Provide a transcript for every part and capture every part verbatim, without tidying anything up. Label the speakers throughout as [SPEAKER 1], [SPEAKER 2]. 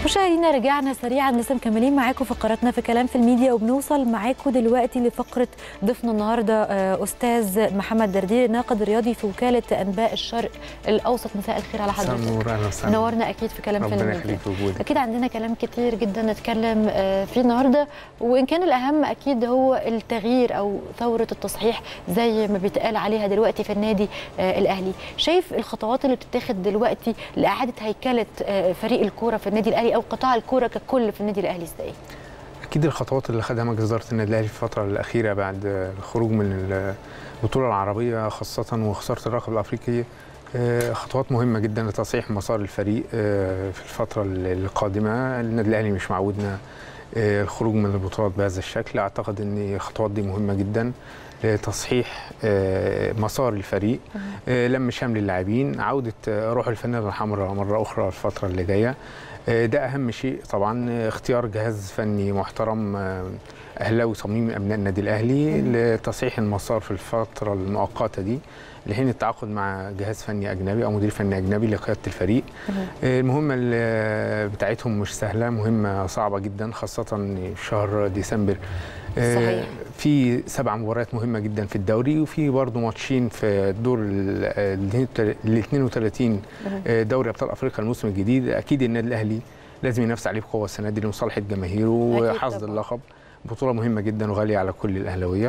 [SPEAKER 1] مشاهدينا رجعنا سريعا، لسه مكملين معاكم فقراتنا في كلام في الميديا، وبنوصل معاكم دلوقتي لفقره ضيفنا النهارده استاذ محمد دردير، ناقد رياضي في وكاله انباء الشرق الاوسط. مساء الخير على حضرتك.
[SPEAKER 2] مساء النور، اهلا وسهلا.
[SPEAKER 1] نورنا اكيد في كلام في الميديا.
[SPEAKER 2] اكيد
[SPEAKER 1] عندنا كلام كتير جدا نتكلم فيه النهارده، وان كان الاهم اكيد هو التغيير او ثوره التصحيح زي ما بيتقال عليها دلوقتي في النادي الاهلي. شايف الخطوات اللي بتتاخد دلوقتي لاعاده هيكله فريق الكوره في النادي الاهلي او قطاع الكوره ككل في النادي الاهلي ازاي؟
[SPEAKER 2] اكيد الخطوات اللي خدها مجلس اداره النادي الاهلي في الفتره الاخيره بعد الخروج من البطوله العربيه خاصه وخساره اللقب الافريقي خطوات مهمه جدا لتصحيح مسار الفريق في الفتره القادمه. النادي الاهلي مش معودنا الخروج من البطولات بهذا الشكل. اعتقد ان الخطوات دي مهمه جدا لتصحيح مسار الفريق، لم شمل اللاعبين، عوده روح الفانيلا الحمراء مره اخرى الفتره اللي جايه. ده اهم شيء طبعا. اختيار جهاز فني محترم اهلاوي صميم من ابناء النادي الاهلي لتصحيح المسار في الفتره المؤقته دي لحين التعاقد مع جهاز فني اجنبي او مدير فني اجنبي لقياده الفريق. المهمه بتاعتهم مش سهله، مهمه صعبه جدا خاصه في شهر ديسمبر. صحيح. في سبع مباريات مهمه جدا في الدوري، وفي برضه ماتشين في الدور ال اثنين وثلاثين دوري ابطال افريقيا الموسم الجديد. اكيد النادي الاهلي لازم ينافس عليه بقوه السنه دي لمصالحه جماهيره وحصد اللقب. بطوله مهمه جدا وغاليه على كل الاهلاويه.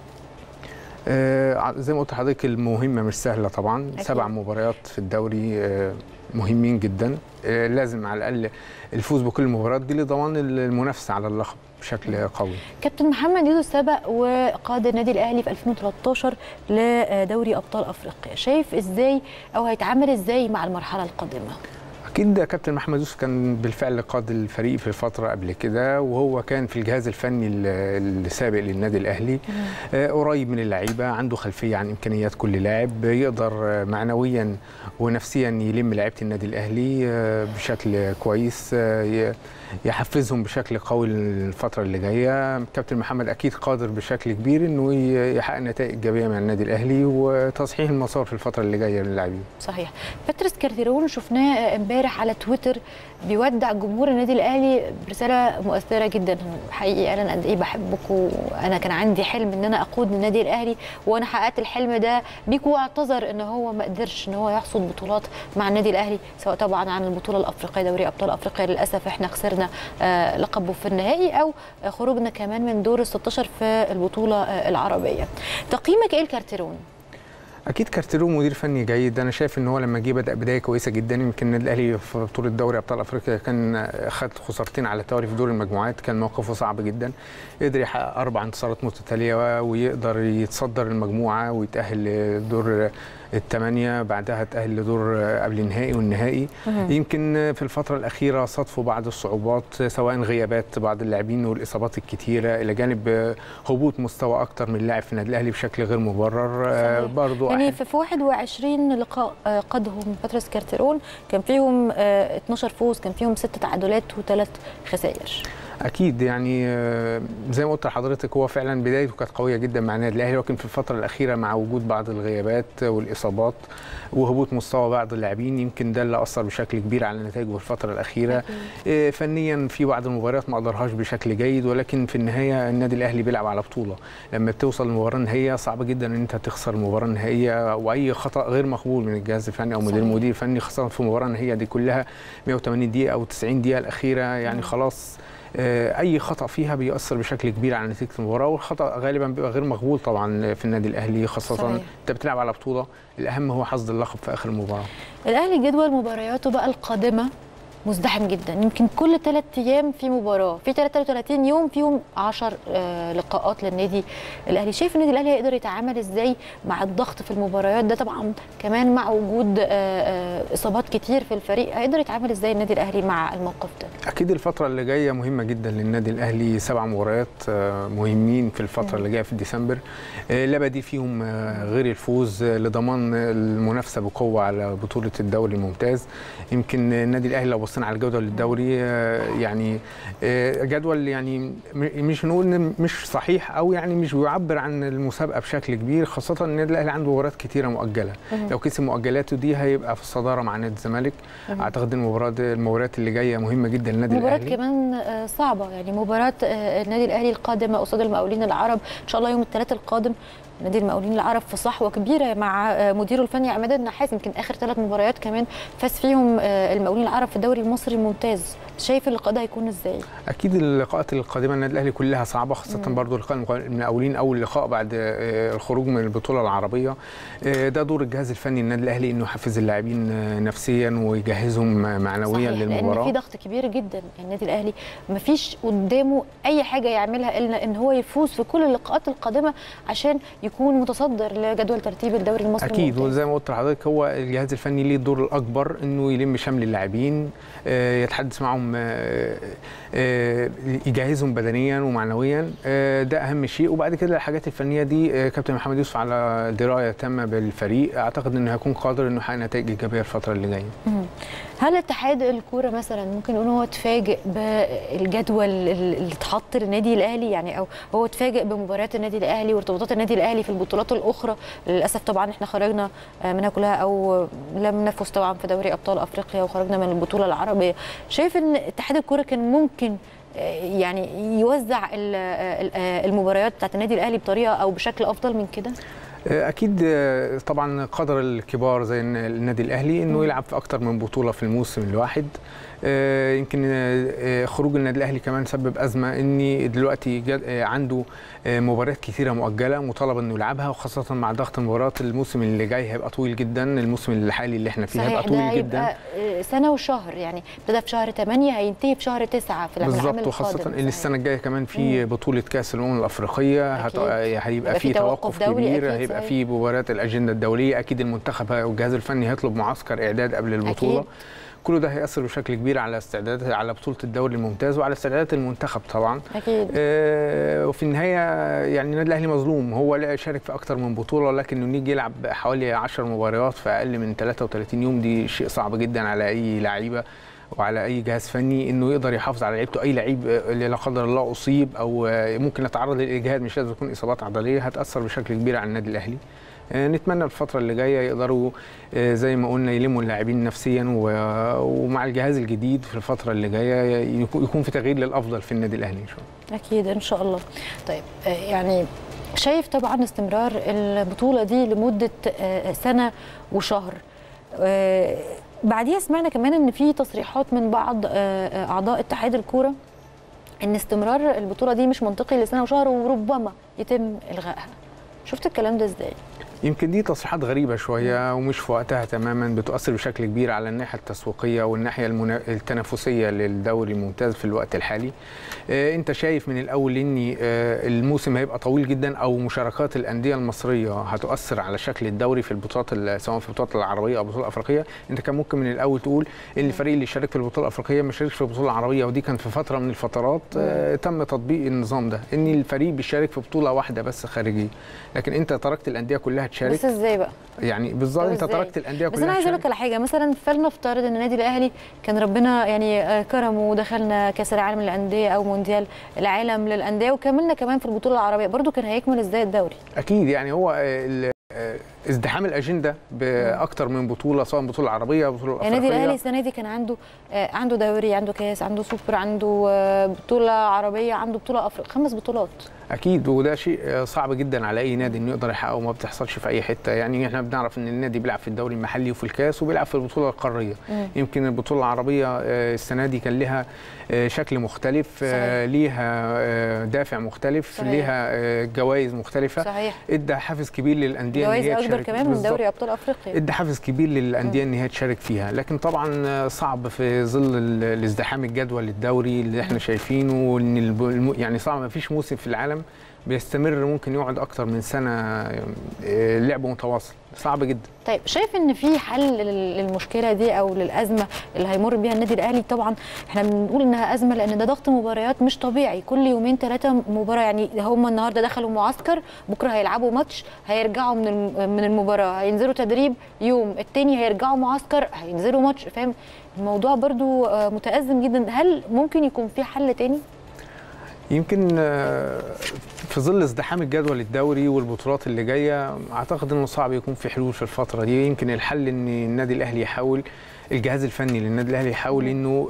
[SPEAKER 2] آه زي ما قلت لحضرتك المهمه مش سهله طبعا. أكيد. سبع مباريات في الدوري آه مهمين جدا. آه لازم على الاقل الفوز بكل المباريات دي لضمان المنافسه على اللقب بشكل قوي.
[SPEAKER 1] كابتن محمد يوسف سبق وقاد النادي الاهلي في ألفين وثلاثة عشر لدوري ابطال افريقيا، شايف ازاي او هيتعامل ازاي مع المرحله القادمه؟
[SPEAKER 2] اكيد كابتن محمد يوسف كان بالفعل قاد الفريق في الفتره قبل كده، وهو كان في الجهاز الفني السابق للنادي الاهلي. آه قريب من اللعيبه، عنده خلفيه عن امكانيات كل لاعب، يقدر معنويا ونفسيا يلم لعيبه النادي الاهلي آه بشكل كويس، آه يحفزهم بشكل قوي الفتره اللي جايه. كابتن محمد اكيد قادر بشكل كبير انه يحقق نتائج ايجابيه مع النادي الاهلي وتصحيح المسار في الفتره اللي جايه للاعبين.
[SPEAKER 1] صحيح. باتريس كارتيرون شفناه امبارح على تويتر بيودع جمهور النادي الاهلي برساله مؤثره جدا. حقيقي انا قد ايه بحبكم، وانا كان عندي حلم ان انا اقود النادي الاهلي وانا حققت الحلم ده بيكم، واعتذر ان هو ما قدرش ان هو يحصد بطولات مع النادي الاهلي، سواء طبعا عن البطوله الافريقيه دوري ابطال افريقيا للاسف احنا خسرنا آه لقبه في النهائي، او آه خروجنا كمان من دور ال ستة عشر في البطوله آه العربيه. تقييمك ايه لكارتيرون؟
[SPEAKER 2] اكيد كارتيرون مدير فني جيد. انا شايف ان هو لما جه بدا بدايه كويسه جدا. يمكن النادي الاهلي في بطوله دوري ابطال افريقيا كان خد خسارتين على التوالي في دور المجموعات، كان موقفه صعب جدا. قدر يحقق اربع انتصارات متتاليه ويقدر يتصدر المجموعه ويتاهل لدور الثمانيه، بعدها تاهل لدور قبل النهائي والنهائي. يمكن في الفتره الاخيره صادفوا بعض الصعوبات، سواء غيابات بعض اللاعبين والاصابات الكتيره الى جانب هبوط مستوى اكتر من لاعب في النادي الاهلي بشكل غير مبرر. برضه
[SPEAKER 1] يعني في واحد وعشرين لقاء قادهم باتريس كارتيرون كان فيهم اثناشر فوز، كان فيهم ست تعادلات وثلاث خسائر.
[SPEAKER 2] اكيد يعني زي ما قلت لحضرتك هو فعلا بدايته كانت قويه جدا مع النادي الاهلي، لكن في الفتره الاخيره مع وجود بعض الغيابات والاصابات وهبوط مستوى بعض اللاعبين يمكن ده اللي اثر بشكل كبير على نتائجه في الفتره الاخيره. أكيد. فنيا في بعض المباريات ما قدرهاش بشكل جيد، ولكن في النهايه النادي الاهلي بيلعب على بطوله. لما بتوصل للمباراه النهائيه صعب جدا ان انت تخسر المباراه النهائيه، واي خطا غير مقبول من الجهاز الفني او مدير المدير الفني خاصه في المباراه النهائيه دي كلها مئة وثمانين دقيقه او تسعين دقيقه الاخيره. يعني م. خلاص اي خطا فيها بيأثر بشكل كبير على نتيجه المباراه، والخطا غالبا بيبقى غير مقبول طبعا في النادي الاهلي خاصه. صحيح. انت بتلعب على بطوله، الاهم هو حصد اللقب في اخر المباراه.
[SPEAKER 1] الاهلي جدول مبارياته بقى القادمه مزدحم جدا، يمكن كل ثلاث ايام في مباراه، في ثلاثة وثلاثين يوم فيهم عشر آه لقاءات للنادي الاهلي. شايف النادي الاهلي هيقدر يتعامل ازاي مع الضغط في المباريات ده؟ طبعا كمان مع وجود آه آه اصابات كتير في الفريق، هيقدر يتعامل ازاي النادي الاهلي مع الموقف ده؟
[SPEAKER 2] اكيد الفتره اللي جايه مهمه جدا للنادي الاهلي. سبع مباريات آه مهمين في الفتره م. اللي جايه في ديسمبر، آه لا بديل فيهم آه غير الفوز لضمان المنافسه بقوه على بطوله الدوري الممتاز. يمكن النادي الاهلي لو بصينا على الجدول الدوري يعني جدول يعني مش نقول مش صحيح او يعني مش بيعبر عن المسابقه بشكل كبير، خاصه ان النادي الاهلي عنده مباريات كتيره مؤجله. لو كسب مؤجلاته دي هيبقى في الصداره مع نادي الزمالك. اعتقد المباراه المباريات اللي جايه مهمه جدا للنادي الاهلي.
[SPEAKER 1] مباراه كمان صعبه، يعني مباراه النادي الاهلي القادمه قصاد المقاولين العرب ان شاء الله يوم الثلاثاء القادم. نادي المقاولين العرب في صحوه كبيره مع مديره الفني عماد النحاس، يمكن اخر ثلاث مباريات كمان فاز فيهم المقاولين العرب في الدوري المصري الممتاز. شايف اللقاء ده هيكون ازاي؟
[SPEAKER 2] اكيد اللقاءات القادمه النادي الاهلي كلها صعبه، خاصه مم. برضو لقاء المقاولين اول لقاء بعد الخروج من البطوله العربيه. ده دور الجهاز الفني النادي الاهلي انه يحفز اللاعبين نفسيا ويجهزهم معنويا
[SPEAKER 1] صحيح،
[SPEAKER 2] للمباراه،
[SPEAKER 1] لان في ضغط كبير جدا. النادي الاهلي ما فيش قدامه اي حاجه يعملها الا ان هو يفوز في كل اللقاءات القادمه عشان يكون متصدر لجدول ترتيب الدوري المصري
[SPEAKER 2] اكيد
[SPEAKER 1] الممتاز.
[SPEAKER 2] وزي ما قلت لحضرتك هو الجهاز الفني ليه الدور الاكبر انه يلم شمل اللاعبين، يتحدث معهم، يجهزهم بدنيا ومعنويا، ده اهم شيء. وبعد كده الحاجات الفنيه دي كابتن محمد يوسف على درايه تامه بالفريق، اعتقد انه هيكون قادر انه يحقق نتائج ايجابيه الفتره اللي جايه.
[SPEAKER 1] هل اتحاد الكوره مثلا ممكن نقول هو اتفاجئ بالجدول اللي اتحط للنادي الاهلي، يعني او هو اتفاجئ بمباريات النادي الاهلي وارتباطات النادي الاهلي في البطولات الاخرى؟ للاسف طبعا احنا خرجنا منها كلها او لم نفوز طبعا في دوري ابطال افريقيا وخرجنا من البطوله العربيه. شايف ان اتحاد الكوره كان ممكن يعني يوزع المباريات بتاعت النادي الاهلي بطريقه او بشكل افضل من كده؟
[SPEAKER 2] اكيد طبعا قدر الكبار زي النادي الاهلي انه يلعب في اكتر من بطوله في الموسم الواحد. يمكن خروج النادي الاهلي كمان سبب ازمه ان دلوقتي عنده مباريات كثيره مؤجله مطالب انه يلعبها، وخاصه مع ضغط المباريات. الموسم اللي جاي هيبقى طويل جدا، الموسم الحالي اللي احنا فيه هيبقى طويل جدا،
[SPEAKER 1] سنه وشهر، يعني ابتدى في شهر ثمانية هينتهي في شهر تسعة في العام القادم.
[SPEAKER 2] بالظبط، وخاصه ان السنه الجايه كمان في بطوله كاس الامم الافريقيه هيبقى في توقف كبير، هيبقى في مباريات الاجنده الدوليه. اكيد المنتخب والجهاز الفني هيطلب معسكر اعداد قبل البطوله. أكيد. كل ده هيأثر بشكل كبير على استعدادات على بطولة الدوري الممتاز وعلى استعدادات المنتخب طبعا.
[SPEAKER 1] أكيد.
[SPEAKER 2] آه وفي النهاية يعني النادي الأهلي مظلوم، هو شارك في أكتر من بطولة، لكن إنه يجي يلعب حوالي عشر مباريات في أقل من ثلاثة وثلاثين يوم دي شيء صعب جدا على أي لعيبة وعلى اي جهاز فني انه يقدر يحافظ على لعيبته. اي لعيب اللي لا قدر الله اصيب او ممكن يتعرض للاجهاد، مش لازم تكون اصابات عضليه، هتاثر بشكل كبير على النادي الاهلي. نتمنى الفترة اللي جاية يقدروا زي ما قلنا يلموا اللاعبين نفسيا، ومع الجهاز الجديد في الفترة اللي جاية يكون في تغيير للأفضل في النادي الأهلي إن شاء الله.
[SPEAKER 1] أكيد إن شاء الله. طيب يعني شايف طبعا استمرار البطولة دي لمدة سنة وشهر، بعديها سمعنا كمان إن في تصريحات من بعض أعضاء اتحاد الكورة إن استمرار البطولة دي مش منطقي لسنة وشهر وربما يتم إلغائها. شفت الكلام ده إزاي؟
[SPEAKER 2] يمكن دي تصريحات غريبة شوية ومش في وقتها تماما، بتؤثر بشكل كبير على الناحية التسويقية والناحية المنا... التنافسية للدوري الممتاز في الوقت الحالي. آه انت شايف من الاول ان آه الموسم هيبقى طويل جدا، او مشاركات الأندية المصرية هتؤثر على شكل الدوري في البطولات سواء في البطولات العربية او البطولة الأفريقية. انت كان ممكن من الاول تقول ان الفريق اللي شارك في البطولة الأفريقية ما شاركش في البطولة العربية، ودي كان في فترة من الفترات آه تم تطبيق النظام ده، ان الفريق بيشارك في بطولة واحدة بس خارجية، لكن انت تركت الأندية كلها تشارك.
[SPEAKER 1] بس ازاي بقى؟
[SPEAKER 2] يعني بالظبط انت تركت الانديه كلها.
[SPEAKER 1] بس انا عايزه اقول لك على حاجه، مثلا فلنفترض ان النادي الاهلي كان ربنا يعني كرمه ودخلنا كاس العالم للانديه او مونديال العالم للانديه وكملنا كمان في البطوله العربيه، برضو كان هيكمل ازاي الدوري؟
[SPEAKER 2] اكيد، يعني هو ازدحام الاجنده باكتر من بطوله سواء بطوله عربيه او بطوله افريقيه.
[SPEAKER 1] النادي الاهلي السنه دي كان عنده عنده دوري، عنده كاس، عنده سوبر، عنده بطوله عربيه، عنده بطوله افريقيا، خمس بطولات. اكيد،
[SPEAKER 2] وده شيء صعب جدا على اي نادي انه يقدر يحققه، وما بتحصلش في اي حته. يعني احنا بنعرف ان النادي بيلعب في الدوري المحلي وفي الكاس وبيلعب في البطوله القاريه. مم. يمكن البطوله العربيه السنه دي كان لها شكل مختلف، صحيح. ليها دافع مختلف، صحيح. ليها جوائز مختلفه،
[SPEAKER 1] صحيح.
[SPEAKER 2] ادى حافز كبير للانديه
[SPEAKER 1] ان هي تشارك كمان من دوري ابطال افريقيا،
[SPEAKER 2] ادى حافز كبير للانديه ان هي تشارك فيها. لكن طبعا صعب في ظل الازدحام الجدول الدوري اللي احنا شايفينه، وان يعني صعب، ما فيش موسم في العالم بيستمر ممكن يقعد اكتر من سنه لعب متواصل، صعب جدا.
[SPEAKER 1] طيب شايف ان في حل للمشكله دي او للازمه اللي هيمر بيها النادي الاهلي؟ طبعا احنا بنقول انها ازمه لان ده ضغط مباريات مش طبيعي، كل يومين ثلاثه مباراه. يعني هم النهارده دخلوا معسكر، بكره هيلعبوا ماتش، هيرجعوا من من المباراه، هينزلوا تدريب يوم، التاني هيرجعوا معسكر، هينزلوا ماتش. فاهم الموضوع برضو متأزم جدا. هل ممكن يكون في حل تاني؟
[SPEAKER 2] يمكن في ظل ازدحام الجدول الدوري والبطولات اللي جايه اعتقد انه صعب يكون في حلول في الفتره دي. يمكن الحل ان النادي الاهلي يحاول، الجهاز الفني للنادي الاهلي يحاول انه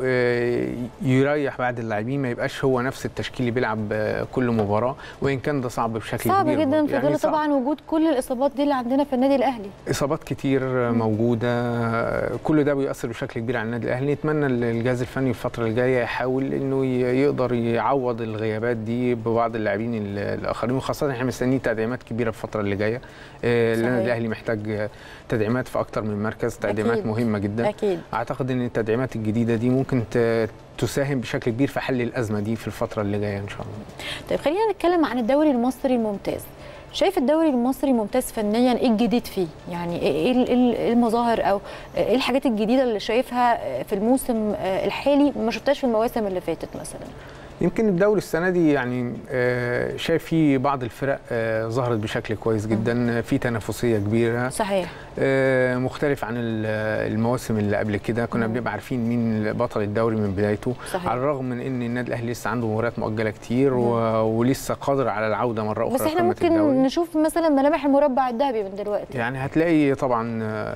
[SPEAKER 2] يريح بعض اللاعبين، ما يبقاش هو نفس التشكيل اللي بيلعب كل مباراه، وان كان ده صعب بشكل
[SPEAKER 1] صعب
[SPEAKER 2] كبير
[SPEAKER 1] جدا في ظل يعني طبعا وجود كل الاصابات دي اللي عندنا في النادي الاهلي.
[SPEAKER 2] اصابات كتير موجوده، كل ده بيؤثر بشكل كبير على النادي الاهلي. نتمنى الجهاز الفني الفتره الجايه يحاول انه يقدر يعوض الغيابات دي ببعض اللاعبين الاخرين، وخاصه احنا مستنيين تدعيمات كبيره في الفتره اللي جايه. النادي الاهلي محتاج تدعيمات في اكتر من مركز، تدعيمات أكيد. مهمه جدا.
[SPEAKER 1] أكيد.
[SPEAKER 2] اعتقد ان التدعيمات الجديده دي ممكن تساهم بشكل كبير في حل الازمه دي في الفتره اللي جايه ان شاء الله.
[SPEAKER 1] طيب خلينا نتكلم عن الدوري المصري الممتاز. شايف الدوري المصري ممتاز فنيا، ايه الجديد فيه؟ يعني ايه المظاهر او ايه الحاجات الجديده اللي شايفها في الموسم الحالي ما شفتهاش في المواسم اللي فاتت مثلا؟
[SPEAKER 2] يمكن الدوري السنه دي يعني شايف فيه بعض الفرق ظهرت بشكل كويس جدا، في تنافسيه كبيره.
[SPEAKER 1] صحيح.
[SPEAKER 2] مختلف عن المواسم اللي قبل كده، كنا بنبقى عارفين مين بطل الدوري من بدايته.
[SPEAKER 1] صحيح.
[SPEAKER 2] على الرغم من ان النادي الاهلي لسه عنده مباريات مؤجله كتير و... ولسه قادر على العوده مره اخرى.
[SPEAKER 1] بس احنا ممكن الدوري. نشوف مثلا ملامح المربع الذهبي من دلوقتي.
[SPEAKER 2] يعني هتلاقي طبعا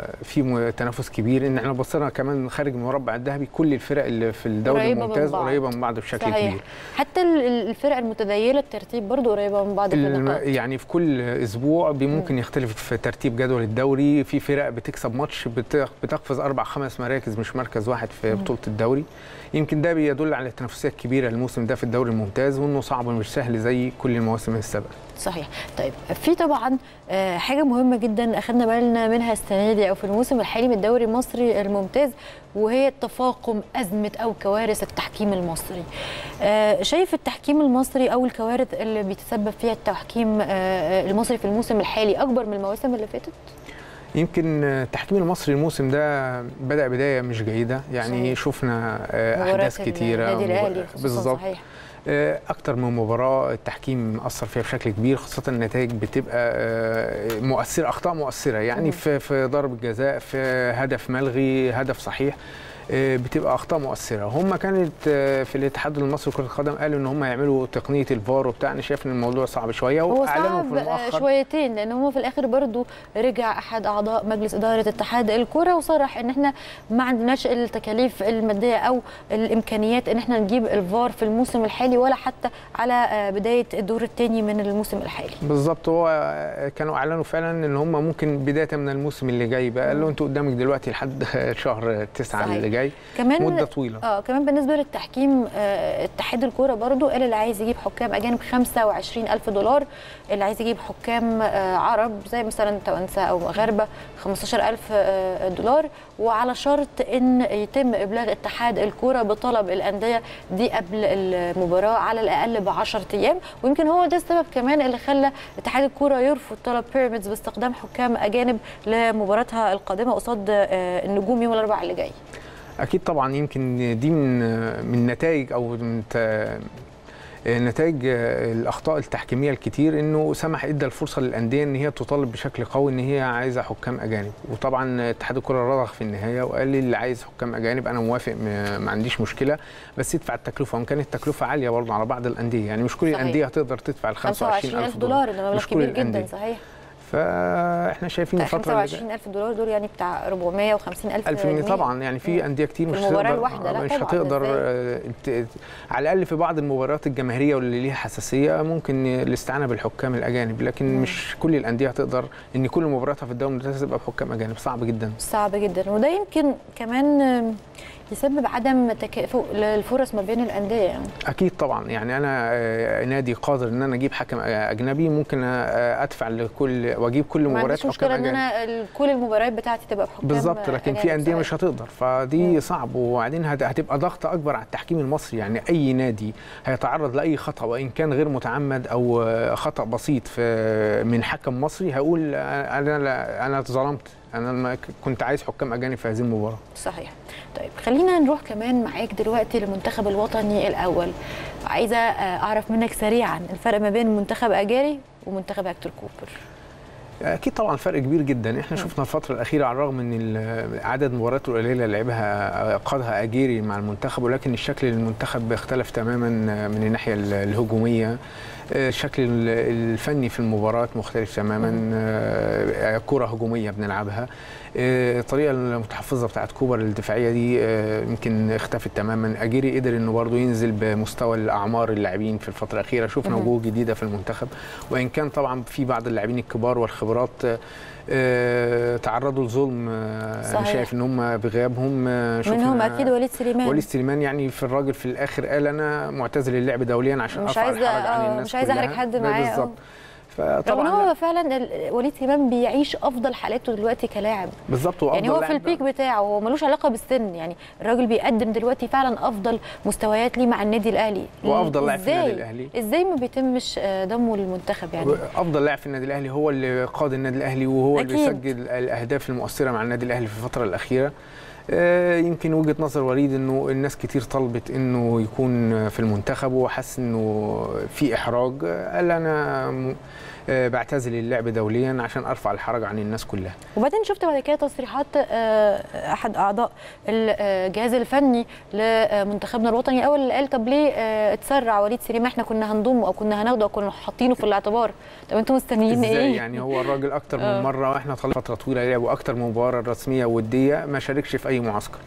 [SPEAKER 2] في تنافس كبير، ان احنا بصينا كمان خارج المربع الذهبي كل الفرق اللي في الدوري الممتاز قريبه من بعض بشكل
[SPEAKER 1] صحيح.
[SPEAKER 2] كبير.
[SPEAKER 1] حتى الفرق المتذيله الترتيب برضو قريبه من بعض في النقاط.
[SPEAKER 2] يعني في كل اسبوع ممكن يختلف في ترتيب جدول الدوري، في فرق بتكسب ماتش بتقفز اربع خمس مراكز مش مركز واحد في بطوله الدوري. يمكن ده بيدل على التنافسيه الكبيره الموسم ده في الدوري الممتاز، وانه صعب مش سهل زي كل المواسم السابقه.
[SPEAKER 1] صحيح. طيب في طبعا حاجه مهمه جدا اخذنا بالنا منها السنه دي او في الموسم الحالي من الدوري المصري الممتاز، وهي تفاقم ازمه او كوارث التحكيم المصري. شايف التحكيم المصري او الكوارث اللي بيتسبب فيها التحكيم المصري في الموسم الحالي اكبر من المواسم اللي فاتت؟
[SPEAKER 2] يمكن التحكيم المصري الموسم ده بدأ بداية مش جيدة، يعني صحيح. شفنا أحداث كتيرة
[SPEAKER 1] بالظبط.
[SPEAKER 2] أكتر من مباراة التحكيم أثر فيها بشكل كبير، خاصة النتائج بتبقى مؤثرة، أخطاء مؤثرة يعني في في ضرب جزاء، في هدف ملغي، هدف صحيح، بتبقى اخطاء مؤثره. هم كانت في الاتحاد المصري لكره القدم قالوا ان هم يعملوا تقنيه الفار وبتاع. انا شايف ان الموضوع صعب شويه،
[SPEAKER 1] واعلنوا في المؤخر شويتين، لان هم في الاخر برضو رجع احد اعضاء مجلس اداره اتحاد الكره وصرح ان احنا ما عندناش التكاليف الماديه او الامكانيات ان احنا نجيب الفار في الموسم الحالي ولا حتى على بدايه الدور الثاني من الموسم الحالي.
[SPEAKER 2] بالظبط. هو كانوا اعلنوا فعلا ان هم ممكن بدايه من الموسم اللي جاي بقى، قالوا انتوا قدامك دلوقتي لحد شهر تسعة اللي جاي،
[SPEAKER 1] كمان
[SPEAKER 2] مده طويله.
[SPEAKER 1] اه كمان بالنسبه للتحكيم آه اتحاد الكوره برضو قال اللي عايز يجيب حكام اجانب خمسة وعشرين ألف دولار، اللي عايز يجيب حكام آه عرب زي مثلا توانسه او مغاربه خمستاشر ألف آه دولار، وعلى شرط ان يتم ابلاغ اتحاد الكوره بطلب الانديه دي قبل المباراه على الاقل ب عشرة ايام. ويمكن هو ده السبب كمان اللي خلى اتحاد الكوره يرفض طلب بيراميدز باستخدام حكام اجانب لمباراتها القادمه قصاد آه النجوم يوم الاربعاء اللي جاي.
[SPEAKER 2] اكيد طبعا. يمكن دي من من نتائج او من نتائج الاخطاء التحكيميه الكتير، انه سمح ادى الفرصه للانديه ان هي تطالب بشكل قوي ان هي عايزه حكام اجانب. وطبعا اتحاد الكره رضخ في النهايه وقال لي اللي عايز حكام اجانب انا موافق، ما عنديش مشكله، بس يدفع التكلفه، وان كانت التكلفه عاليه برضه على بعض الانديه، يعني مش كل صحيح. الانديه هتقدر تدفع ال خمسة وعشرين ألف
[SPEAKER 1] دولار، ده مبلغ كبير جدا. صحيح.
[SPEAKER 2] فاحنا شايفين الفتره
[SPEAKER 1] خمسة وعشرين ألف دولار دول يعني بتاع أربعمية وخمسين ألف
[SPEAKER 2] جنيه طبعا. يعني في انديه كتير مش
[SPEAKER 1] هتقدر
[SPEAKER 2] مش هتقدر على الاقل في بعض المباريات الجماهيريه واللي ليها حساسيه ممكن الاستعانه بالحكام الاجانب، لكن مم. مش كل الانديه هتقدر ان كل مبارياتها في الدوري الممتاز تبقى بحكام اجانب. صعب جدا
[SPEAKER 1] صعب جدا. وده يمكن كمان يسبب عدم تكافؤ للفرص ما بين الانديه يعني.
[SPEAKER 2] اكيد طبعا، يعني انا نادي قادر ان انا اجيب حكم اجنبي، ممكن ادفع لكل واجيب كل مباريات.
[SPEAKER 1] ما عنديش مشكله ان انا كل المباريات بتاعتي تبقى بحكام
[SPEAKER 2] بالظبط، لكن في انديه مش هتقدر، فدي مم. صعب، وبعدين هتبقى ضغط اكبر على التحكيم المصري. يعني اي نادي هيتعرض لاي خطا وان كان غير متعمد او خطا بسيط في من حكم مصري هيقول انا انا اتظلمت، انا كنت عايز حكام اجانب في هذه المباراه.
[SPEAKER 1] صحيح. طيب خلينا نروح كمان معاك دلوقتي للمنتخب الوطني الاول. عايزه اعرف منك سريعا الفرق ما بين منتخب اجاري ومنتخب هكتور كوبر.
[SPEAKER 2] اكيد طبعا فرق كبير جدا. احنا شفنا الفتره الاخيره على الرغم ان عدد المباريات القليله اللي لعبها قادها اجيري مع المنتخب، ولكن الشكل المنتخب اختلف تماما من الناحيه الهجوميه، الشكل الفني في المباراه مختلف تماما، كره هجوميه بنلعبها، الطريقه المتحفظه بتاعت كوبر الدفاعيه دي يمكن اختفت تماما. اجيري قدر انه برضه ينزل بمستوى الاعمار اللاعبين في الفتره الاخيره، شفنا وجوه جديده في المنتخب، وان كان طبعا في بعض اللاعبين الكبار والخبرات أه تعرضوا لظلم. انا شايف ان هم بغيابهم
[SPEAKER 1] منهم اكيد وليد سليمان.
[SPEAKER 2] وليد سليمان يعني في الراجل في الاخر قال انا معتزل اللعب دوليا عشان
[SPEAKER 1] ارفع الحرج عن الناس، مش عايز احرج حد معايا.
[SPEAKER 2] بالظبط.
[SPEAKER 1] فطبعا هو فعلا وليد سليمان بيعيش افضل حالاته دلوقتي كلاعب.
[SPEAKER 2] بالظبط،
[SPEAKER 1] يعني هو في البيك بتاعه، هو ملوش علاقه بالسن، يعني الراجل بيقدم دلوقتي فعلا افضل مستويات ليه مع النادي الاهلي،
[SPEAKER 2] وافضل لاعب في النادي الاهلي.
[SPEAKER 1] ازاي ما بيتمش ضمه للمنتخب؟ يعني
[SPEAKER 2] افضل لاعب في النادي الاهلي، هو اللي قاد النادي الاهلي، وهو أكيد. اللي بيسجل الاهداف المؤثره مع النادي الاهلي في الفتره الاخيره. يمكن وجهه نظر وليد انه الناس كتير طلبت انه يكون في المنتخب، وحس انه في احراج، قال انا بعتزل اللعب دوليا عشان ارفع الحرج عن الناس كلها.
[SPEAKER 1] وبعدين شفت بعد كده تصريحات احد اعضاء الجهاز الفني لمنتخبنا الوطني اول اللي قال طب ليه اتسرع وليد سليمان، احنا كنا هنضمه او كنا هناخده او كنا حاطينه في الاعتبار، طب انتوا مستنيين ايه؟
[SPEAKER 2] يعني هو الراجل اكتر من مره واحنا طالعين فتره طويله لعب واكتر من مباراه رسميه وديه ما شاركش في اي معسكر.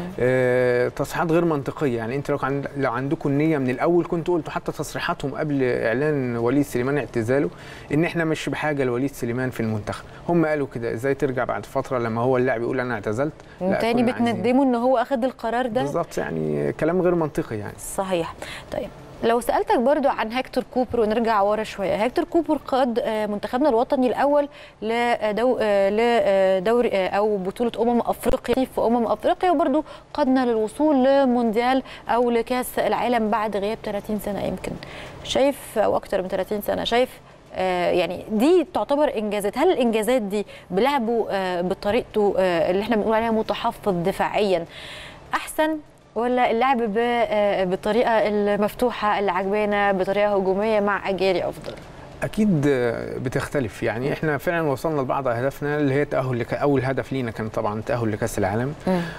[SPEAKER 2] آه تصريحات غير منطقيه. يعني انت لو عند لو عندكم النيه من الاول كنتوا قلتوا، حتى تصريحاتهم قبل اعلان وليد سليمان اعتزاله ان احنا مش بحاجه لوليد سليمان في المنتخب. هم قالوا كده، ازاي ترجع بعد فتره لما هو اللاعب يقول انا اعتزلت؟
[SPEAKER 1] تاني بتندموا ان هو اخذ القرار ده؟
[SPEAKER 2] بالظبط، يعني كلام غير منطقي يعني.
[SPEAKER 1] صحيح. طيب لو سالتك برضو عن هكتور كوبر ونرجع ورا شويه، هكتور كوبر قاد منتخبنا الوطني الاول لدو لدوري او بطوله امم افريقيا في امم افريقيا، وبرضو قادنا للوصول لمونديال او لكاس العالم بعد غياب ثلاثين سنه يمكن، شايف او اكثر من ثلاثين سنه، شايف آه يعني دي تعتبر انجازات؟ هل الانجازات دي بلعبه آه بطريقته آه اللي احنا بنقول عليها متحفظ دفاعيا احسن، ولا اللعب بالطريقه المفتوحه اللي عجبانا بطريقه هجوميه مع اجاري افضل؟
[SPEAKER 2] اكيد بتختلف. يعني احنا فعلا وصلنا لبعض اهدافنا اللي هي تاهل لك، اول هدف لينا كان طبعا التاهل لكاس العالم،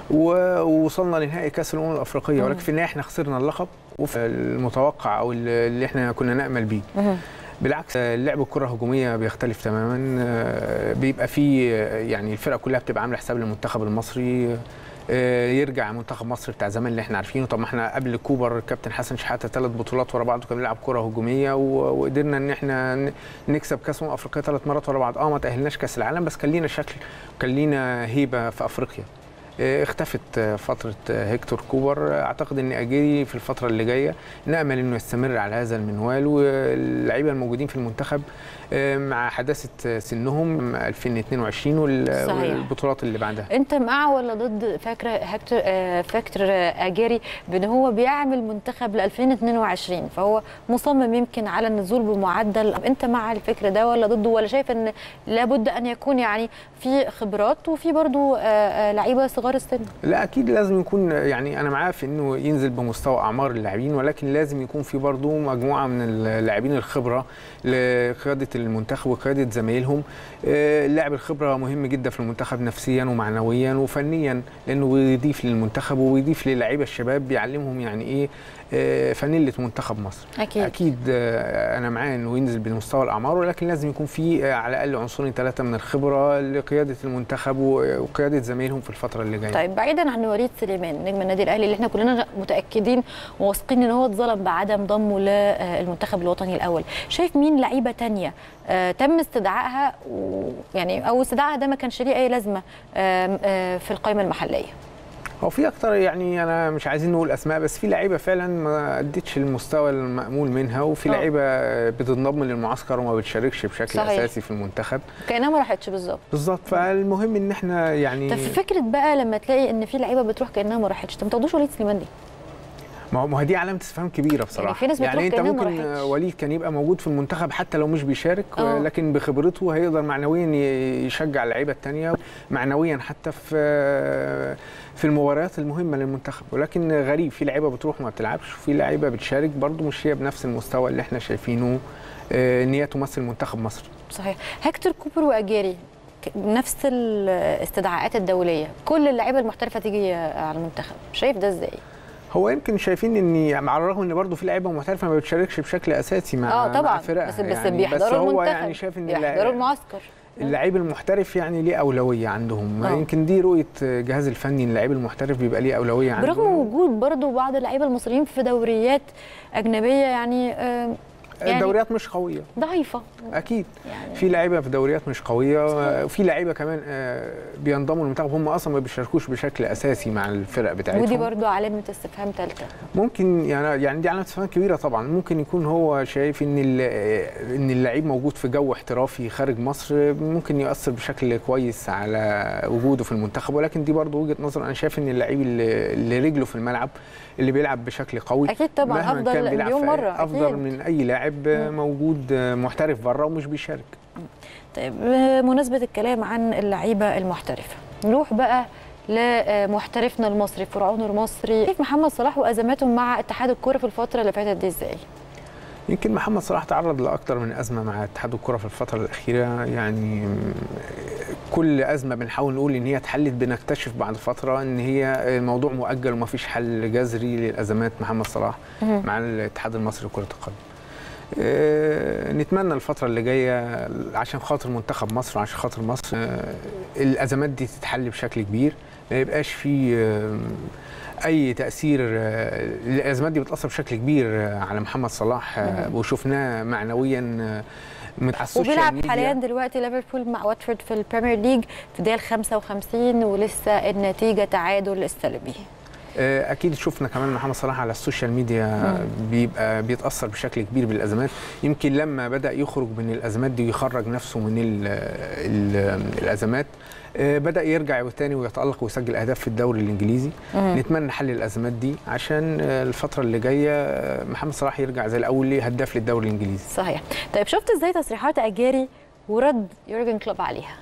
[SPEAKER 2] ووصلنا لنهائي كاس الامم الافريقيه، ولكن في النهايه احنا خسرنا اللقب وفي المتوقع او اللي احنا كنا نامل بيه. بالعكس، اللعب الكره الهجوميه بيختلف تماما، بيبقى فيه يعني الفرقه كلها بتبقى عامله حساب للمنتخب المصري، يرجع منتخب مصر بتاع زمان اللي احنا عارفينه. طب ما احنا قبل كوبر الكابتن حسن شحاته ثلاث بطولات ورا بعض كان بيلعب كره هجوميه، وقدرنا ان احنا نكسب كاس امم افريقيا ثلاث مرات ورا بعض. اه ما تاهلناش كاس العالم، بس كان لينا شكل وكان لينا هيبه في افريقيا. اختفت فتره هكتور كوبر. اعتقد ان اجيري في الفتره اللي جايه نامل انه يستمر على هذا المنوال، واللعيبه الموجودين في المنتخب مع حداثه سنهم ألفين واثنين وعشرين والبطولات اللي بعدها.
[SPEAKER 1] انت مع ولا ضد فكره هكتور فاكتور اجيري بان هو بيعمل منتخب ل ألفين واثنين وعشرين، فهو مصمم يمكن على النزول بمعدل؟ انت مع الفكر ده ولا ضده، ولا شايف ان لابد ان يكون يعني في خبرات وفي برضو لعيبه صغار السن؟
[SPEAKER 2] لا اكيد لازم يكون، يعني انا معاه في انه ينزل بمستوى اعمار اللاعبين، ولكن لازم يكون في برضو مجموعه من اللاعبين الخبره لقياده المنتخب وقياده زمايلهم. اللاعب الخبره مهم جدا في المنتخب نفسيا ومعنويا وفنيا، لانه بيضيف للمنتخب وبيضيف للاعيبه الشباب، بيعلمهم يعني ايه فانيله منتخب مصر.
[SPEAKER 1] اكيد
[SPEAKER 2] اكيد انا معاه انه ينزل بمستوى الاعمار، ولكن لازم يكون في على الاقل عنصرين ثلاثه من الخبره لقياده المنتخب وقياده زمايلهم في الفتره اللي جايه.
[SPEAKER 1] طيب بعيدا عن وليد سليمان نجم النادي الاهلي اللي احنا كلنا متاكدين وواثقين ان هو اتظلم بعدم ضمه للمنتخب الوطني الاول، شايف مين لعيبه ثانيه آه تم استدعائها يعني او استدعائها ده ما كانش ليه اي لازمه آه آه في القائمه المحليه؟
[SPEAKER 2] هو في اكتر، يعني انا مش عايزين نقول اسماء، بس في لعيبه فعلا ما ادتش المستوى المأمول منها، وفي لعيبه بتنضم للمعسكر وما بتشاركش بشكل صحيح. اساسي في المنتخب
[SPEAKER 1] كانها ما راحتش. بالظبط
[SPEAKER 2] بالظبط. فالمهم ان احنا يعني
[SPEAKER 1] طب فكره بقى لما تلاقي ان في لعيبه بتروح كانها ما راحتش، طب ما تاخدوش وليد سليمان ليه؟
[SPEAKER 2] ما هو دي علامه استفهام كبيره بصراحه.
[SPEAKER 1] يعني في ناس بتروح
[SPEAKER 2] يعني انت ممكن
[SPEAKER 1] ما
[SPEAKER 2] وليد كان يبقى موجود في المنتخب حتى لو مش بيشارك، أوه. لكن بخبرته هيقدر معنويا يشجع اللعيبه الثانيه معنويا حتى في في المباريات المهمه للمنتخب. ولكن غريب، في لعيبه بتروح وما بتلعبش، وفي لعيبه بتشارك برضو مش هي بنفس المستوى اللي احنا شايفينه ان هي تمثل منتخب مصر.
[SPEAKER 1] صحيح. هيكتور كوبر واجاري نفس الاستدعاءات الدوليه، كل اللعيبه المحترفه تيجي على المنتخب، شايف ده ازاي؟
[SPEAKER 2] هو يمكن شايفين ان مع الرغم ان برضه في لعيبه محترفه ما بتشاركش بشكل اساسي مع
[SPEAKER 1] اه طبعا
[SPEAKER 2] فرقها،
[SPEAKER 1] بس بس
[SPEAKER 2] يعني
[SPEAKER 1] بيحضروا
[SPEAKER 2] بس هو
[SPEAKER 1] المنتخب،
[SPEAKER 2] يعني شايف ان
[SPEAKER 1] بيحضروا المعسكر.
[SPEAKER 2] اللعيب المحترف يعني ليه اولويه عندهم. أوه. يمكن دي رؤيه الجهاز الفني، اللعيب المحترف بيبقى ليه اولويه عندهم،
[SPEAKER 1] برغم وجود برضه بعض اللعيبه المصريين في دوريات اجنبيه يعني آه
[SPEAKER 2] يعني الدوريات مش قويه،
[SPEAKER 1] ضعيفه
[SPEAKER 2] اكيد يعني. في لعيبه في دوريات مش قويه، وفي لعيبه كمان بينضموا للمنتخب هم اصلا ما بيشاركوش بشكل اساسي مع الفرق بتاعتهم،
[SPEAKER 1] ودي برضو علامه استفهام ثالثه.
[SPEAKER 2] ممكن يعني يعني دي علامه استفهام كبيره طبعا. ممكن يكون هو شايف ان ان اللعيب موجود في جو احترافي خارج مصر ممكن يؤثر بشكل كويس على وجوده في المنتخب، ولكن دي برضو وجهه نظر. انا شايف ان اللعيب اللي, اللي رجله في الملعب اللي بيلعب بشكل قوي
[SPEAKER 1] اكيد طبعا افضل مليون مره،
[SPEAKER 2] افضل أكيد. من اي لاعب موجود محترف بره ومش بيشارك.
[SPEAKER 1] طيب بمناسبه الكلام عن اللعيبه المحترفه، نروح بقى لمحترفنا المصري فرعون المصري، كيف محمد صلاح وازماته مع اتحاد الكره في الفتره اللي فاتت دي ازاي؟
[SPEAKER 2] يمكن محمد صلاح تعرض لاكثر من ازمه مع اتحاد الكره في الفتره الاخيره، يعني كل ازمه بنحاول نقول ان هي اتحلت، بنكتشف بعد فتره ان هي الموضوع مؤجل وما فيش حل جذري للازمات محمد صلاح مع الاتحاد المصري لكره القدم. أه نتمنى الفتره اللي جايه عشان خاطر منتخب مصر وعشان خاطر مصر أه الازمات دي تتحل بشكل كبير، ما يبقاش في أه اي تاثير. الازمات دي بتاثر بشكل كبير على محمد صلاح وشفناه معنويا من على السوشيال ميديا.
[SPEAKER 1] وبيلعب حاليا دلوقتي ليفربول مع واتفورد في البريمير ليج في الدقيقه خمسة وخمسين ولسه النتيجه تعادل السلبي.
[SPEAKER 2] اكيد شفنا كمان محمد صلاح على السوشيال ميديا بيبقى بيتاثر بشكل كبير بالازمات. يمكن لما بدا يخرج من الازمات دي ويخرج نفسه من ال ال الازمات بدأ يرجع تاني ويتألق ويسجل أهداف في الدوري الإنجليزي. مم. نتمنى حل الأزمات دي عشان الفترة اللي جاية محمد صلاح يرجع زي الأول ليه هداف للدوري الإنجليزي.
[SPEAKER 1] صحيح. طيب شفت إزاي تصريحات أجاري ورد يورجن كلوب عليها؟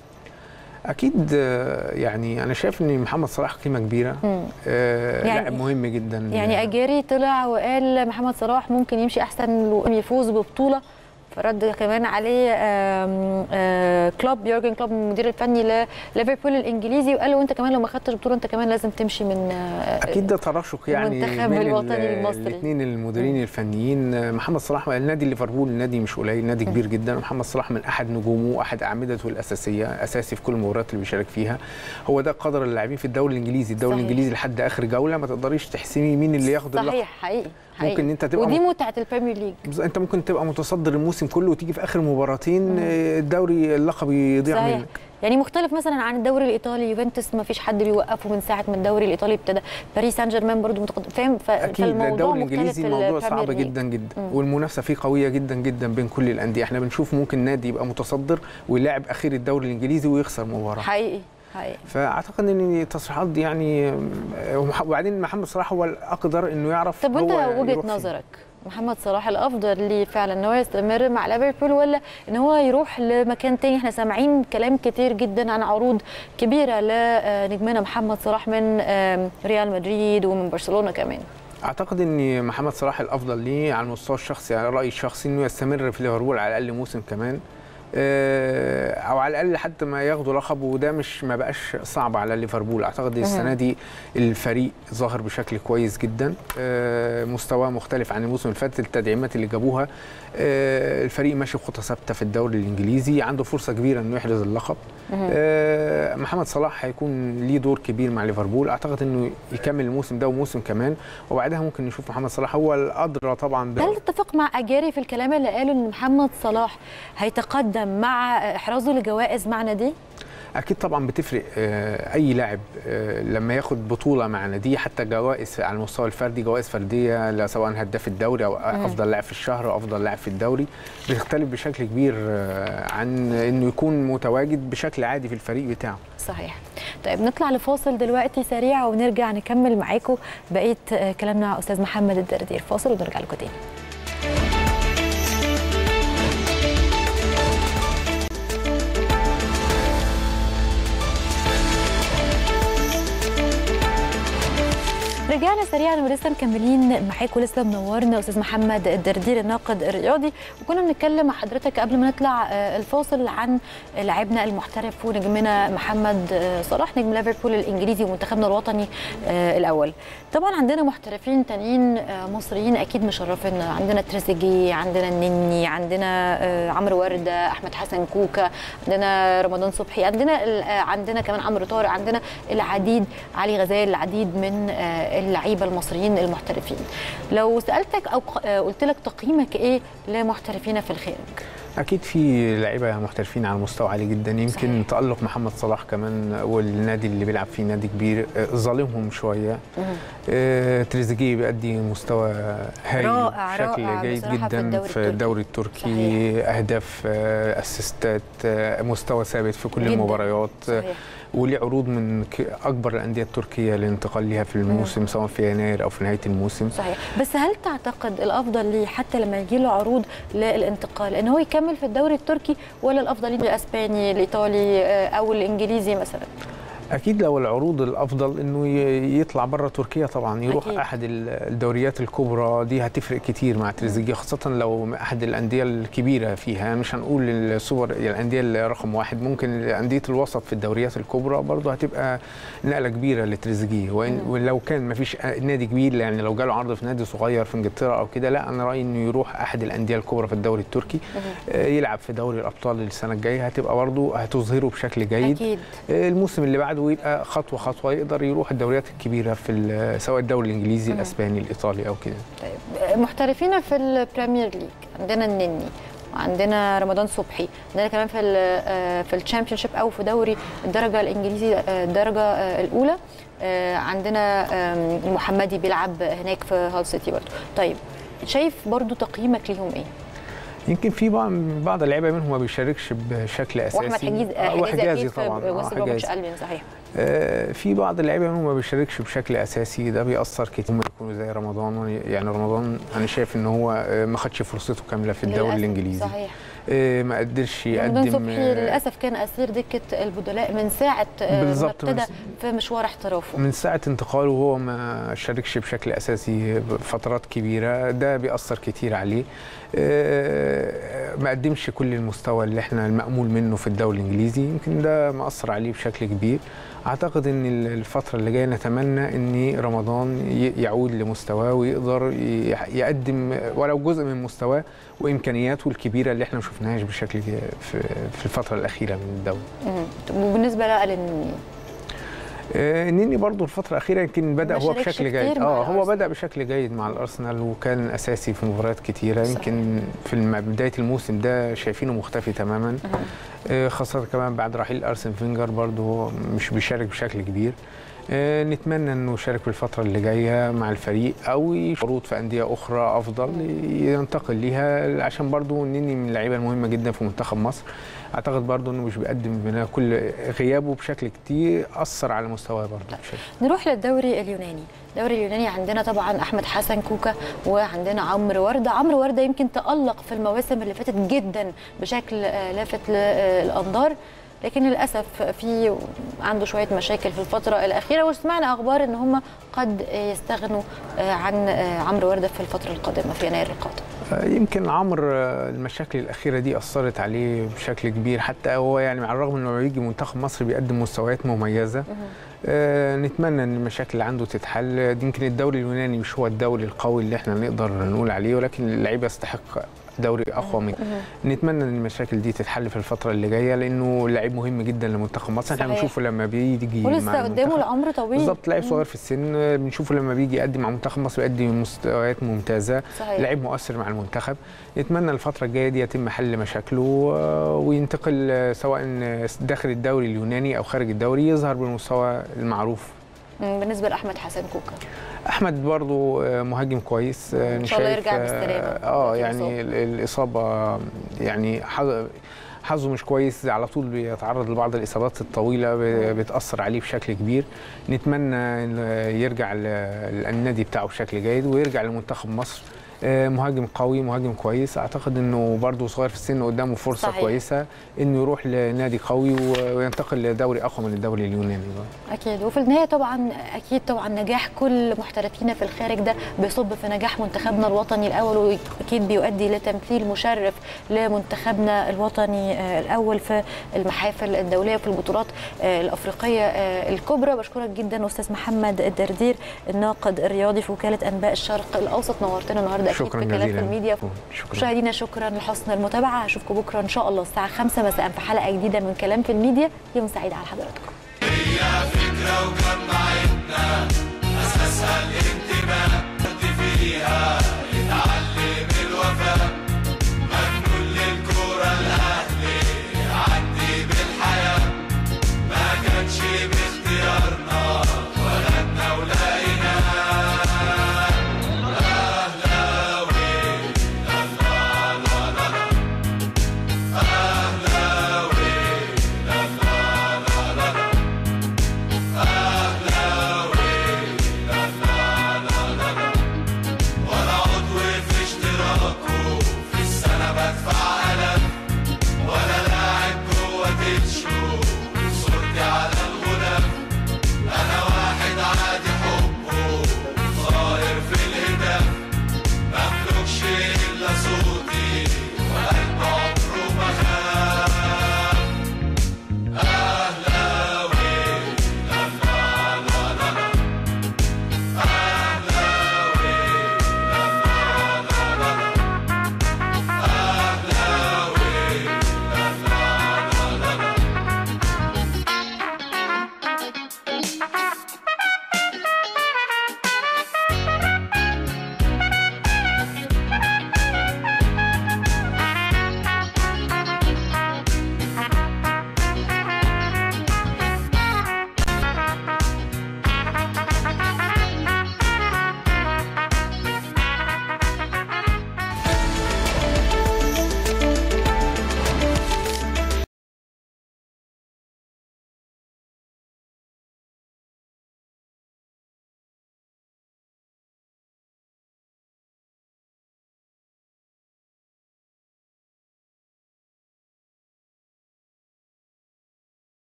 [SPEAKER 2] أكيد يعني أنا شايف إن محمد صلاح قيمة كبيرة، آه يعني لاعب مهم جدا.
[SPEAKER 1] يعني أجاري طلع وقال محمد صلاح ممكن يمشي أحسن يفوز ببطولة، فرد كمان عليه آم آم كلوب يورجن كلوب المدير الفني لليفربول الانجليزي، وقال له انت كمان لو ما خدتش بطوله انت كمان لازم تمشي من
[SPEAKER 2] اكيد ده تراشق يعني
[SPEAKER 1] المنتخب الوطني المصري.
[SPEAKER 2] الاثنين المديرين الفنيين محمد صلاح النادي ليفربول نادي مش قليل، نادي كبير جدا، ومحمد صلاح من احد نجومه واحد اعمدته الاساسيه، اساسي في كل المباريات اللي بيشارك فيها. هو ده قدر اللاعبين في الدوري الانجليزي، الدوري صحيح. الانجليزي لحد اخر جوله ما تقدريش تحسمي مين اللي ياخد اللقب.
[SPEAKER 1] صحيح حقيقي.
[SPEAKER 2] ممكن انت تبقى
[SPEAKER 1] ودي متعه البريمير ليج،
[SPEAKER 2] انت ممكن تبقى متصدر الموسم كله وتيجي في اخر مباراتين الدوري اللقب يضيع منك.
[SPEAKER 1] يعني مختلف مثلا عن الدوري الايطالي، يوفنتوس ما فيش حد بيوقفه من ساعه ما الدوري الايطالي ابتدى، باريس سان جيرمان برضه متقدم، فاهم؟
[SPEAKER 2] فالموضوع الدوري الانجليزي الموضوع صعب جدا جدا، مم. والمنافسه فيه قويه جدا جدا بين كل الانديه. احنا بنشوف ممكن نادي يبقى متصدر ويلاعب اخير الدوري الانجليزي ويخسر مباراه حقيقي.
[SPEAKER 1] حقيقي.
[SPEAKER 2] فاعتقد ان التصريحات دي يعني، وبعدين محمد صلاح هو الاقدر انه يعرف.
[SPEAKER 1] طب وانت وجهه نظرك محمد صلاح الافضل ليه فعلا ان هو يستمر مع ليفربول ولا ان هو يروح لمكان تاني؟ احنا سامعين كلام كتير جدا عن عروض كبيره لنجمنا محمد صلاح من ريال مدريد ومن برشلونه كمان.
[SPEAKER 2] اعتقد ان محمد صلاح الافضل ليه على المستوى الشخصي، على رايي الشخصي، انه يستمر في ليفربول على الاقل موسم كمان، او على الاقل حتى ما ياخدوا لقب، وده مش ما بقاش صعب على ليفربول. اعتقد السنه دي الفريق ظاهر بشكل كويس جدا، مستواه مختلف عن الموسم اللي فات، التدعيمات اللي جابوها، الفريق ماشي بخطى ثابته في الدوري الانجليزي، عنده فرصه كبيره انه يحرز اللقب. محمد صلاح هيكون ليه دور كبير مع ليفربول، اعتقد انه يكمل الموسم ده وموسم كمان، وبعدها ممكن نشوف محمد صلاح هو الادرى طبعا.
[SPEAKER 1] هل تتفق مع اجاري في الكلام اللي قاله ان محمد صلاح هيتقدم مع احرازه لجوائز مع ناديه؟
[SPEAKER 2] اكيد طبعا بتفرق. اي لاعب لما ياخد بطوله مع ناديه، حتى جوائز على المستوى الفردي، جوائز فرديه سواء هداف الدوري او افضل لاعب في الشهر او افضل لاعب في الدوري، بتختلف بشكل كبير عن انه يكون متواجد بشكل عادي في الفريق بتاعه.
[SPEAKER 1] صحيح. طيب نطلع لفاصل دلوقتي سريع ونرجع نكمل معاكم بقيه كلامنا مع استاذ محمد الدردير. فاصل ونرجع لكم تاني. رجعنا سريعا ولسه مكملين معاكم، لسه منورنا استاذ محمد الدردير الناقد الرياضي، وكنا بنتكلم مع حضرتك قبل ما نطلع الفاصل عن لاعبنا المحترف ونجمنا محمد صلاح نجم ليفربول الانجليزي ومنتخبنا الوطني الاول. طبعا عندنا محترفين تانيين مصريين اكيد مشرفين، عندنا تريزيجيه، عندنا النني، عندنا عمرو ورده، احمد حسن كوكا، عندنا رمضان صبحي، عندنا عندنا كمان عمرو طارق، عندنا العديد، علي غزال، العديد من اللعيبه المصريين المحترفين. لو سالتك او قلت لك تقييمك ايه لمحترفين في الخارج؟
[SPEAKER 2] اكيد في لعيبه محترفين على مستوى عالي جدا. يمكن صحيح. تالق محمد صلاح كمان والنادي اللي بيلعب فيه نادي كبير ظالمهم شويه. آه، تريزيجيه بيأدي مستوى هايل بشكل رائع جيد جدا في الدوري التركي. صحيح. اهداف، آه، اسيستات، آه، مستوى ثابت في كل جداً. المباريات. صحيح. وليه عروض من اكبر الانديه التركيه للانتقال ليها في الموسم، مم. سواء في يناير او في نهايه الموسم.
[SPEAKER 1] صحيح. بس هل تعتقد الافضل ليه حتى لما يجي له عروض للانتقال ان هو يكمل في الدوري التركي، ولا الافضل ليه الاسباني، الايطالي او الانجليزي مثلا؟
[SPEAKER 2] اكيد لو العروض الافضل انه يطلع بره تركيا طبعا، يروح أكيد. احد الدوريات الكبرى، دي هتفرق كتير مع تريزيجيه، خاصه لو احد الانديه الكبيره فيها. مش هنقول السوبر الانديه اللي رقم واحد، ممكن انديه الوسط في الدوريات الكبرى برضه هتبقى نقله كبيره لتريزيجيه. ولو كان ما فيش نادي كبير، يعني لو جاله عرض في نادي صغير في انجلترا او كده، لا انا رايي انه يروح احد الانديه الكبرى في الدوري التركي، يلعب في دوري الابطال السنه الجايه، هتبقى برضه هتظهره بشكل جيد. أكيد. الموسم اللي بعده ويبقى خطوه خطوه يقدر يروح الدوريات الكبيره في سواء الدوري الانجليزي، مم. الاسباني، الايطالي او كده.
[SPEAKER 1] طيب محترفين في البريمير ليج عندنا النني، وعندنا رمضان صبحي، عندنا كمان في في الشامبيونشيب او في دوري الدرجه الانجليزي الدرجه الاولى عندنا المحمدي بيلعب هناك في هال سيتي برضه. طيب شايف برضه تقييمك ليهم ايه؟
[SPEAKER 2] يمكن في بعض بعض اللعيبه منهم ما بيشاركش بشكل اساسي.
[SPEAKER 1] واحمد حجازي
[SPEAKER 2] حجازي طبعا
[SPEAKER 1] حجازي ألبين. صحيح.
[SPEAKER 2] آه في بعض اللعيبه منهم ما بيشاركش بشكل اساسي، ده بيأثر كتير. هم يكونوا زي رمضان، يعني رمضان انا شايف ان هو ما خدش فرصته كامله في الدوري الانجليزي. صحيح. آه ما قدرش يقدم.
[SPEAKER 1] رمضان صبحي للاسف كان اسير دكه البدلاء من ساعه ما ابتدى في مشوار احترافه، من
[SPEAKER 2] ساعه انتقاله وهو ما شاركش بشكل اساسي فترات كبيره، ده بيأثر كتير عليه. آه ما قدمش كل المستوى اللي احنا المأمول منه في الدوري الانجليزي، يمكن ده مأثر عليه بشكل كبير. اعتقد ان الفتره اللي جايه نتمنى ان رمضان يعود لمستواه ويقدر يقدم ولو جزء من مستواه وامكانياته الكبيره اللي احنا ما شفناهاش بشكل في الفتره الاخيره من الدوري.
[SPEAKER 1] وبالنسبه بقى للنني،
[SPEAKER 2] النني برضو الفترة الأخيرة يمكن بدأ هو بشكل جيد. اه هو بدأ بشكل جيد مع الأرسنال وكان أساسي في مباريات كتيرة. يمكن في بداية الموسم ده شايفينه مختفي تماما، آه خاصة كمان بعد رحيل أرسن فينجر برضو مش بيشارك بشكل كبير. آه نتمنى انه يشارك في الفتره اللي جايه مع الفريق او يشارك في انديه اخرى افضل ينتقل ليها، عشان برضو النني من اللعيبه المهمه جدا في منتخب مصر. اعتقد برضو انه مش بيقدم كل غيابه بشكل كتير اثر على مستواه برضو.
[SPEAKER 1] نروح للدوري اليوناني. الدوري اليوناني عندنا طبعا احمد حسن كوكا وعندنا عمرو ورده. عمرو ورده يمكن تألق في المواسم اللي فاتت جدا بشكل لافت للانظار، لكن للاسف في عنده شويه مشاكل في الفتره الاخيره، وسمعنا اخبار ان هم قد يستغنوا عن عمرو ورده في الفتره القادمه في يناير القادم.
[SPEAKER 2] يمكن عمرو المشاكل الاخيره دي اثرت عليه بشكل كبير، حتى هو يعني مع الرغم انه بيجي منتخب مصر بيقدم مستويات مميزه. آه نتمنى ان المشاكل اللي عنده تتحل. يمكن الدوري اليوناني مش هو الدوري القوي اللي احنا نقدر نقول عليه، ولكن اللعيبه يستحق دوري اقوى منك. نتمنى ان المشاكل دي تتحل في الفتره اللي جايه، لانه لعيب مهم جدا لمنتخب مصر. احنا بنشوفه لما بيجي
[SPEAKER 1] ولسه قدامه العمر طويل
[SPEAKER 2] بالظبط، لعيب صغير في السن، بنشوفه لما بيجي يقدم مع منتخب مصر يقدم مستويات ممتازه. صحيح. لعيب مؤثر مع المنتخب. نتمنى الفتره الجايه دي يتم حل مشاكله وينتقل سواء داخل الدوري اليوناني او خارج الدوري، يظهر بالمستوى المعروف.
[SPEAKER 1] بالنسبه لاحمد حسن كوكا،
[SPEAKER 2] احمد برضو مهاجم كويس
[SPEAKER 1] ان شاء الله يرجع بالسلامه.
[SPEAKER 2] اه يعني الاصابه يعني حظه مش كويس، على طول بيتعرض لبعض الاصابات الطويله بتاثر عليه بشكل كبير. نتمنى يرجع للنادي بتاعه بشكل جيد ويرجع لمنتخب مصر. مهاجم قوي، مهاجم كويس. اعتقد انه برضه صغير في السن، قدامه فرصه صحيح. كويسه انه يروح لنادي قوي وينتقل لدوري اقوى من الدوري اليوناني.
[SPEAKER 1] اكيد. وفي النهايه طبعا اكيد طبعا نجاح كل محترفينا في الخارج ده بيصب في نجاح منتخبنا الوطني الاول، واكيد بيؤدي لتمثيل مشرف لمنتخبنا الوطني الاول في المحافل الدوليه وفي البطولات الافريقيه الكبرى. بشكرك جدا استاذ محمد الدردير، الناقد الرياضي في وكاله انباء الشرق الاوسط. نورتنا النهارده اكيد في كلام في الميديا. مشاهدينا شكرا لحسن المتابعه، اشوفكم بكره ان شاء الله الساعه خمسة مساء في حلقه جديده من كلام في الميديا. يوم سعيد على حضراتكم.